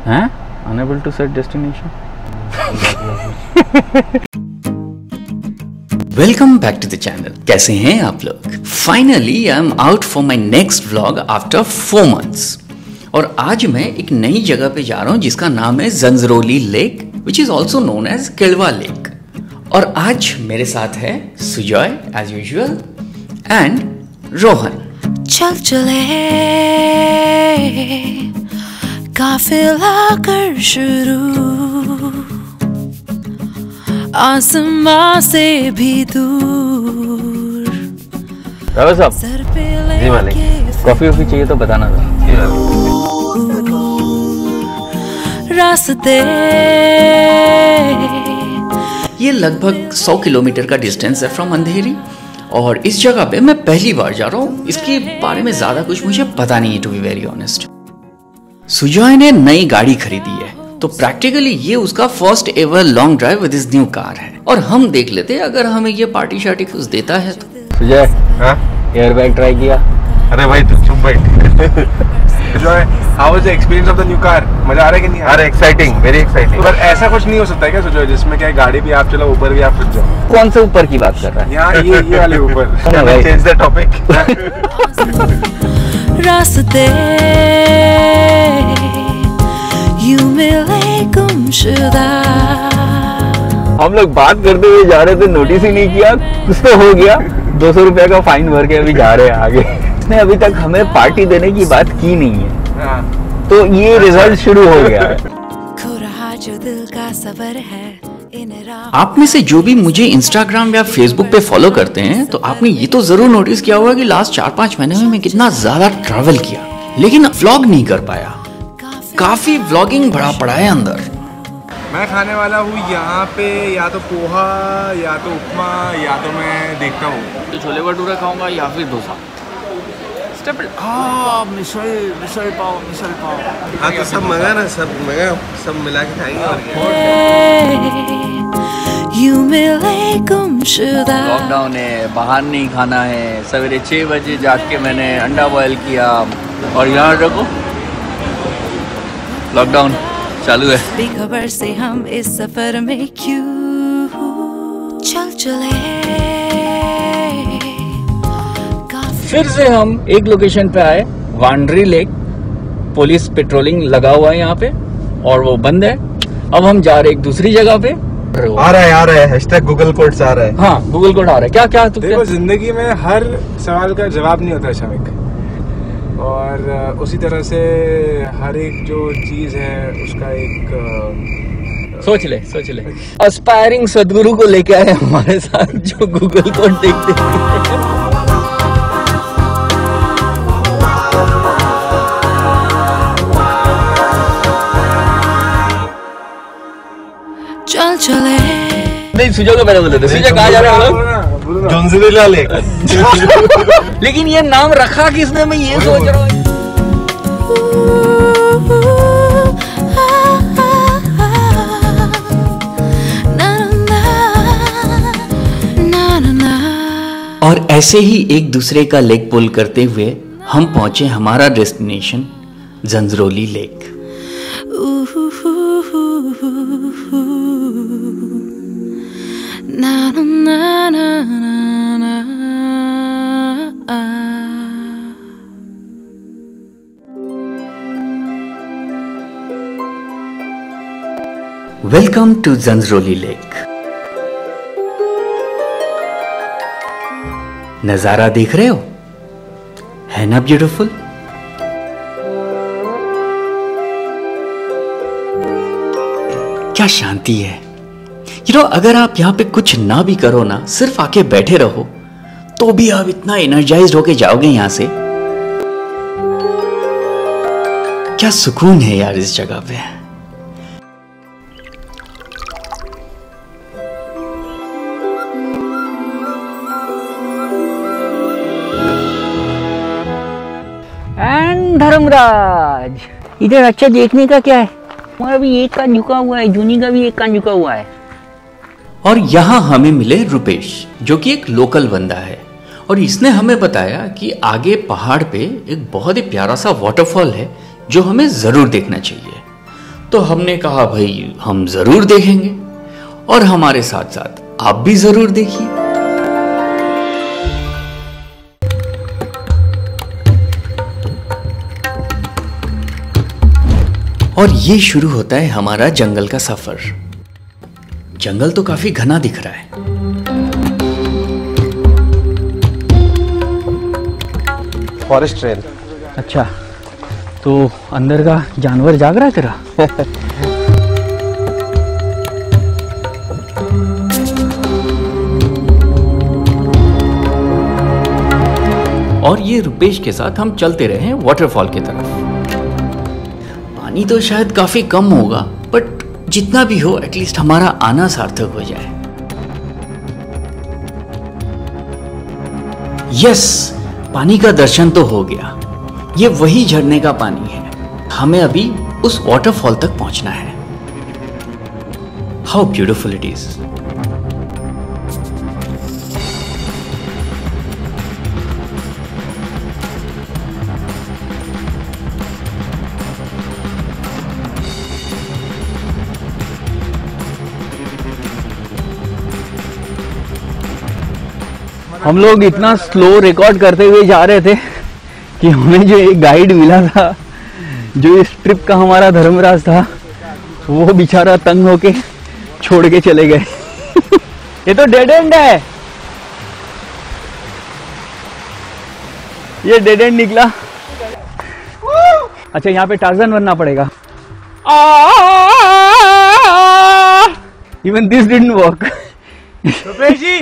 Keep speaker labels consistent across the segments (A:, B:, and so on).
A: हैं? Unable to set destination.
B: Welcome back to the channel. कैसे हैं आप लोग? Finally I am out for my next vlog after 4 months। और आज मैं एक नई जगह पे जा रहा हूँ जिसका नाम है Janjroli lake, which is also known as Kilwa lake. और आज मेरे साथ है Sujoy as usual and Rohan.
C: चल चले काफिला कर शुरू, आसमां से भी दूर।
A: रावत साहब, जी मालिक, कॉफी वॉफी चाहिए तो बताना था।
C: रास्ते
B: ये लगभग 100 किलोमीटर का डिस्टेंस है फ्रॉम अंधेरी, और इस जगह पे मैं पहली बार जा रहा हूँ। इसके बारे में ज्यादा कुछ मुझे पता नहीं है, to be very honest. Sujoy ने नई गाड़ी खरीदी है, तो प्रैक्टिकली ये उसका first ever long drive with his new car है। और हम देख लेते हैं अगर हमें ये पार्टी शार्टी कुछ देता है तो।
A: सुजॉय, एयरबैग ट्राई किया?
D: अरे भाई तू चुप बैठ। Sujoy, how was the experience of the new car? मजा आ रहा है कि नहीं? अरे एक्साइटिंग, वेरी एक्साइटिंग। पर ऐसा कुछ नहीं हो सकता है क्या सुजॉय, जिसमें क्या गाड़ी भी आप चलो ऊपर भी आप फिर जाओ?
A: कौन से ऊपर की बात कर रहा है?
D: यहाँ ये वाले ऊपर। Can I change the topic?
C: रास्ते यूं मिले गुमशुदा।
A: हम लोग बात करते हुए जा रहे थे, नोटिस ही नहीं किया, कुछ तो हो गया। 200 रुपए का फाइन भर के अभी जा रहे हैं आगे। इसने अभी तक हमें पार्टी देने की बात की नहीं है, तो ये रिजल्ट शुरू हो गया है।
C: खो रहा जो दिल का सबर है।
B: आप में से जो भी मुझे इंस्टाग्राम या फेसबुक पे फॉलो करते हैं, तो आपने ये तो जरूर नोटिस किया होगा कि लास्ट 4-5 महीने में मैं कितना ज्यादा ट्रैवल किया, लेकिन व्लॉग नहीं कर पाया। काफी व्लॉगिंग भरा पड़ा है अंदर।
D: मैं खाने वाला हूँ यहाँ पे या तो पोहा या तो उपमा, या तो मैं देखता हूँ
A: तो छोले भटूरे खाऊंगा या फिर डोसा। मिसल पाव।
D: हाँ तो सब मंगा ना, सब मिला के खाएंगे। और
C: यूं मिले गुमशुदा।
A: लॉकडाउन है, बाहर नहीं खाना है। सवेरे 6 बजे जाग के मैंने अंडा बॉयल किया, और यहाँ देखो लॉकडाउन चालू है।
C: बेखबर से हम इस सफर में क्यों चल चले।
A: फिर से हम एक लोकेशन पे आए, वांड्री लेक। पुलिस पेट्रोलिंग लगा हुआ है यहाँ पे, और वो बंद है। अब हम जा रहे एक दूसरी जगह पे।
D: आ रहा है हैशटैग गूगल कोड्स आ रहा है।
A: हाँ, गूगल कोड आ रहा है। क्या
D: देखो, जिंदगी में हर सवाल का जवाब नहीं होता है शमिक, और उसी तरह से हर एक जो चीज है उसका एक
A: सोच ले। एस्पायरिंग सदगुरु को लेके आए हमारे साथ, जो गूगल कोड देखते हैं।
C: चल चले।
A: नहीं, सुजो को पहले बोले थे। सुजो कहाँ जा रहे हैं हम लोग?
D: जंजरीला लेक।
A: लेकिन ये नाम रखा किसने, मैं ये सोच रहा हूँ।
B: और ऐसे ही एक दूसरे का लेग पुल करते हुए हम पहुंचे हमारा destination Janjroli lake. Welcome to Janjroli lake. नजारा देख रहे हो, है ना ब्यूटीफुल? क्या शांति है। अगर आप यहाँ पे कुछ ना भी करो ना, सिर्फ आके बैठे रहो, तो भी आप इतना एनर्जाइज्ड होके जाओगे यहाँ से। क्या सुकून है यार इस जगह पे।
E: एंड धर्मराज, इधर अच्छा देखने का क्या है? हमारा भी एक कान झुका हुआ है, जूनी का भी एक कान झुका हुआ है।
B: और यहाँ हमें मिले रुपेश, जो कि एक लोकल बंदा है, और इसने हमें बताया कि आगे पहाड़ पे एक बहुत ही प्यारा सा वाटरफॉल है जो हमें जरूर देखना चाहिए। तो हमने कहा भाई हम जरूर देखेंगे, और हमारे साथ साथ आप भी जरूर देखिए। और ये शुरू होता है हमारा जंगल का सफर। जंगल तो काफी घना दिख रहा है।
D: Forest trail.
E: अच्छा, तो अंदर का जानवर जाग रहा है तेरा?
B: और ये रुपेश के साथ हम चलते रहे वाटरफॉल की तरफ। पानी तो शायद काफी कम होगा, बट जितना भी हो एटलीस्ट हमारा आना सार्थक हो जाए। यस, पानी का दर्शन तो हो गया। ये वही झरने का पानी है। हमें अभी उस वाटरफॉल तक पहुंचना है। How beautiful it is.
E: हम लोग इतना स्लो रिकॉर्ड करते हुए जा रहे थे कि हमें जो एक गाइड मिला था, जो इस ट्रिप का हमारा धर्मराज था, वो बेचारा तंग होके छोड़ के चले गए। ये तो डेड एंड है, ये डेड एंड निकला। अच्छा, यहाँ पे टार्जन बनना पड़ेगा। Even this didn't work. Rupesh ji,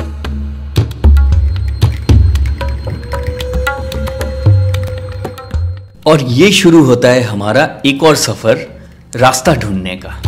B: और ये शुरू होता है हमारा एक और सफर रास्ता ढूंढने का।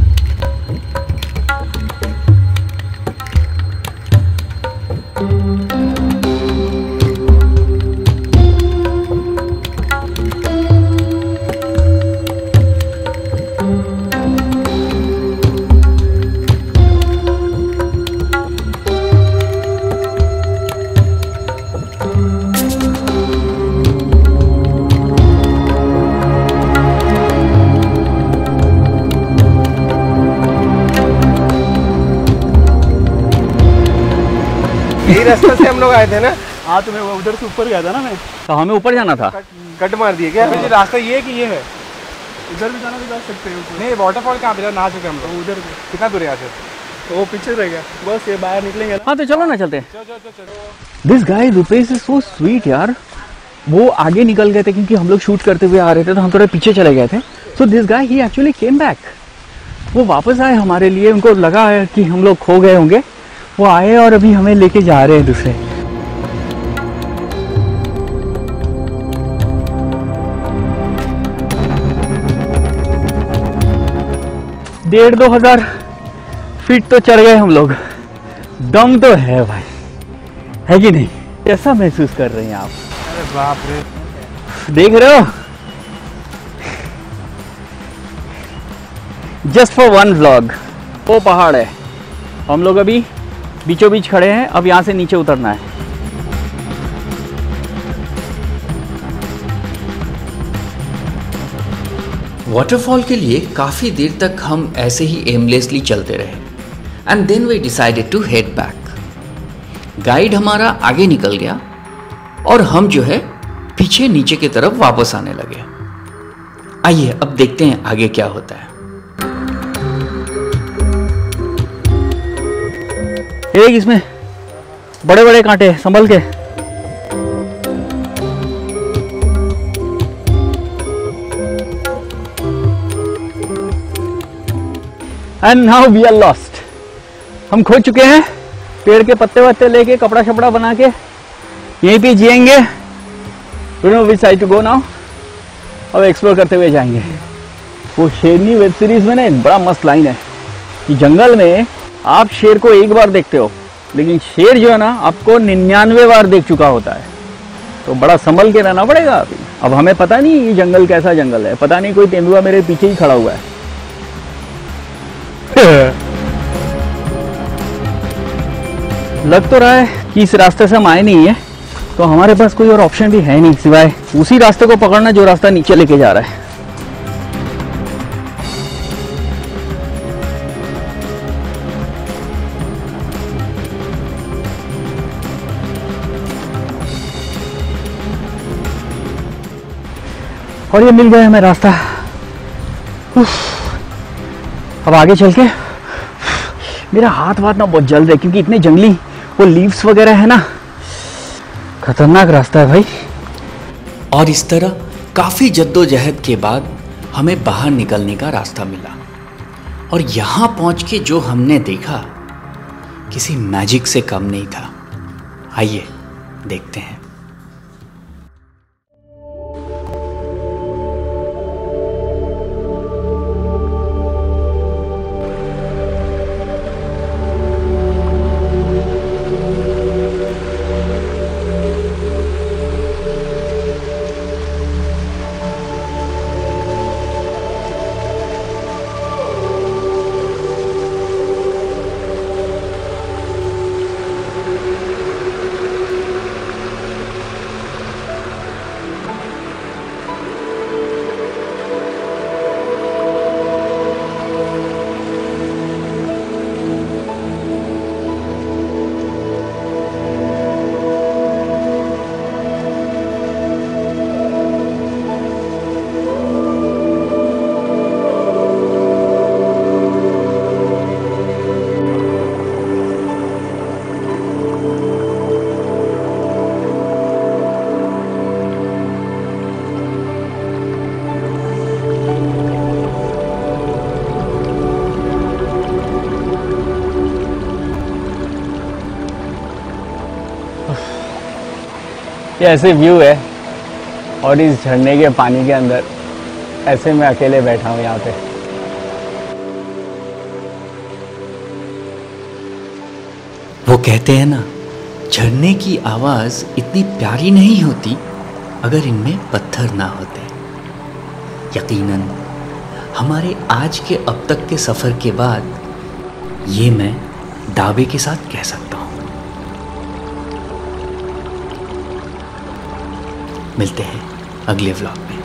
D: यही रास्ते से हम लोग आए थे ना?
E: हाँ, तुम्हें वो उधर से ऊपर गया था ना मैं, तो हमें ऊपर जाना था।
D: कट मार दिए क्या? रास्ता ये कि ये है?
F: इधर भी जाना तो जा सकते हैं।
D: नहीं, वाटरफॉल कहाँ पे नहा सकते हम लोग?
F: उधर
D: कितना दूर है यहाँ से?
F: वो पीछे रह गया, बस ये बाहर निकलेंगे ना।
E: हाँ, तो चलो ना, चलते। This guy Rupesh is so sweet यार। वो आगे निकल गए थे क्योंकि हम लोग शूट करते हुए आ रहे थे, तो हम थोड़े पीछे चले गए थे। So this guy he actually came back. वो वापस आए हमारे लिए। उनको लगा है कि हम लोग खो गए होंगे, वो आए और अभी हमें लेके जा रहे हैं दूसरे। डेढ़ 2,000 फीट तो चढ़ गए हम लोग। दम तो है भाई, है कि नहीं? कैसा महसूस कर रहे हैं आप?
D: अरे बाप रे,
E: देख रहे हो? Just for one vlog. वो पहाड़ है, हम लोग अभी बीचों बीच खड़े हैं। अब यहाँ से नीचे उतरना है।
B: वाटरफॉल के लिए काफी देर तक हम ऐसे ही एमलेसली चलते रहे, and then we decided to head back. Guide हमारा आगे निकल गया और हम जो है पीछे नीचे की तरफ वापस आने लगे। आइए अब देखते हैं आगे क्या होता है।
E: एक इसमें बड़े बड़े कांटे, संभल के। And now we are lost. हम खो चुके हैं। पेड़ के पत्ते वत्ते लेके, कपड़ा शपड़ा बना के यहीं पे जिएंगे। You know which side to go now. अब एक्सप्लोर करते हुए जाएंगे। वो शेरनी वेब सीरीज में ना बड़ा मस्त लाइन है कि जंगल में आप शेर को एक बार देखते हो, लेकिन शेर जो है ना आपको 99 बार देख चुका होता है। तो बड़ा संभल के रहना पड़ेगा अभी। अब हमें पता नहीं ये जंगल कैसा जंगल है, पता नहीं कोई तेंदुआ मेरे पीछे ही खड़ा हुआ है। लग तो रहा है कि इस रास्ते से हम आए नहीं है, तो हमारे पास कोई और ऑप्शन भी है नहीं सिवाय उसी रास्ते को पकड़ना जो रास्ता नीचे लेके जा रहा है। और ये मिल गया हमें रास्ता। अब आगे चल के मेरा हाथ वाथ ना बहुत जल रहे क्योंकि इतने जंगली वो लीव्स वगैरह है ना, खतरनाक रास्ता है भाई।
B: और इस तरह काफ़ी जद्दोजहद के बाद हमें बाहर निकलने का रास्ता मिला। और यहाँ पहुँच के जो हमने देखा किसी मैजिक से कम नहीं था। आइए देखते हैं।
E: ये ऐसे व्यू है और इस झरने के पानी के अंदर ऐसे मैं अकेले बैठा हूँ यहाँ पे।
B: वो कहते हैं ना, झरने की आवाज़ इतनी प्यारी नहीं होती अगर इनमें पत्थर ना होते। यकीनन हमारे आज के अब तक के सफ़र के बाद ये मैं दावे के साथ कह सकता हूँ। मिलते हैं अगले व्लॉग में।